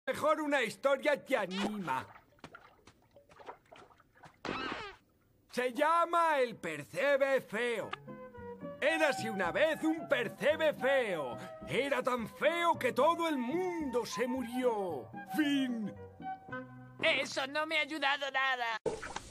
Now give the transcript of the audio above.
Mejor una historia te anima. Se llama El Percebe Feo. Érase una vez un percebe feo. Era tan feo que todo el mundo se murió. Fin. Eso no me ha ayudado nada.